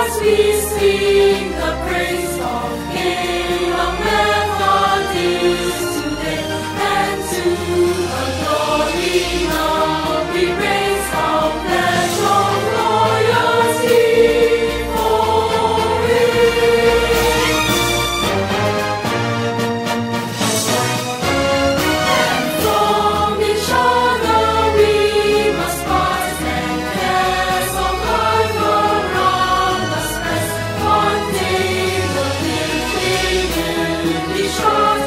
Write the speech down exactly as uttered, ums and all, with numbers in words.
we sing the praise of Geylang Methodist today, and to the glory now we raise our pledge of loyalty for it. And from each other we must part, and cares of life around us rest. One day the victory will be sure.